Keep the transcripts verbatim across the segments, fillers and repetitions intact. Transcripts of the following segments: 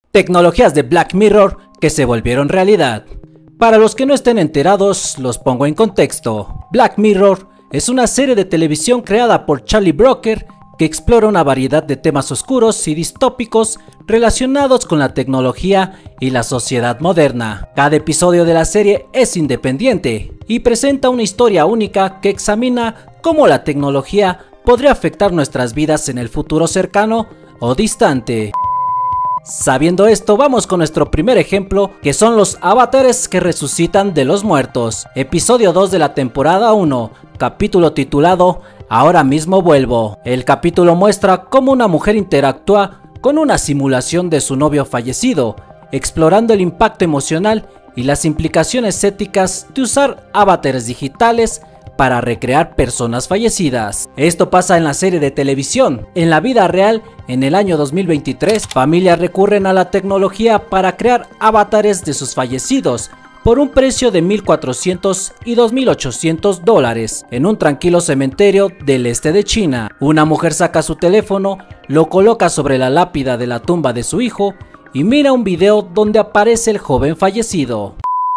Tecnologías de Black Mirror que se volvieron realidad. Para los que no estén enterados, los pongo en contexto. Black Mirror es una serie de televisión creada por Charlie Brooker que explora una variedad de temas oscuros y distópicos relacionados con la tecnología y la sociedad moderna. Cada episodio de la serie es independiente y presenta una historia única que examina cómo la tecnología podría afectar nuestras vidas en el futuro cercano o distante. Sabiendo esto, vamos con nuestro primer ejemplo, que son los avatares que resucitan de los muertos. Episodio dos de la temporada uno, capítulo titulado Ahora mismo vuelvo. El capítulo muestra cómo una mujer interactúa con una simulación de su novio fallecido, explorando el impacto emocional y las implicaciones éticas de usar avatares digitales para recrear personas fallecidas. Esto pasa en la serie de televisión. En la vida real, en el año dos mil veintitrés, familias recurren a la tecnología para crear avatares de sus fallecidos por un precio de mil cuatrocientos y dos mil ochocientos dólares en un tranquilo cementerio del este de China. Una mujer saca su teléfono, lo coloca sobre la lápida de la tumba de su hijo y mira un video donde aparece el joven fallecido.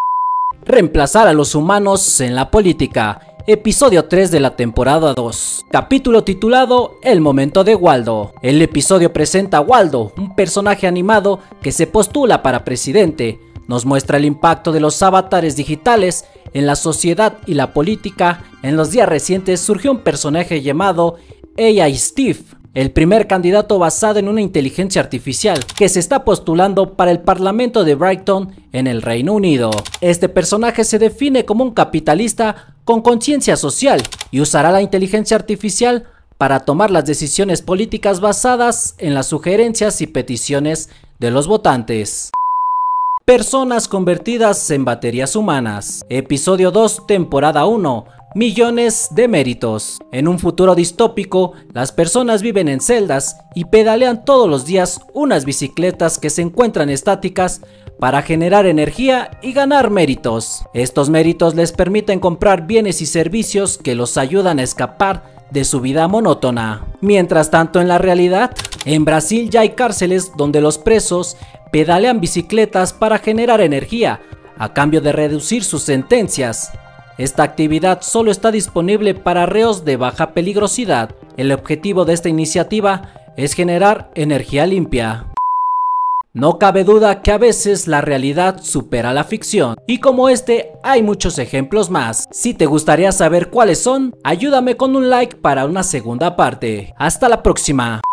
Reemplazar a los humanos en la política. Episodio tres de la temporada dos, capítulo titulado El momento de Waldo. El episodio presenta a Waldo, un personaje animado que se postula para presidente. Nos muestra el impacto de los avatares digitales en la sociedad y la política. En los días recientes surgió un personaje llamado A I Steve, el primer candidato basado en una inteligencia artificial que se está postulando para el Parlamento de Brighton en el Reino Unido. Este personaje se define como un capitalista con conciencia social y usará la inteligencia artificial para tomar las decisiones políticas basadas en las sugerencias y peticiones de los votantes. Personas convertidas en baterías humanas. Episodio dos, temporada uno. Millones de méritos. En un futuro distópico, las personas viven en celdas y pedalean todos los días unas bicicletas que se encuentran estáticas para generar energía y ganar méritos. Estos méritos les permiten comprar bienes y servicios que los ayudan a escapar de su vida monótona. Mientras tanto, en la realidad, en Brasil ya hay cárceles donde los presos pedalean bicicletas para generar energía a cambio de reducir sus sentencias. Esta actividad solo está disponible para reos de baja peligrosidad. El objetivo de esta iniciativa es generar energía limpia. No cabe duda que a veces la realidad supera la ficción, y como este hay muchos ejemplos más. Si te gustaría saber cuáles son, ayúdame con un like para una segunda parte. Hasta la próxima.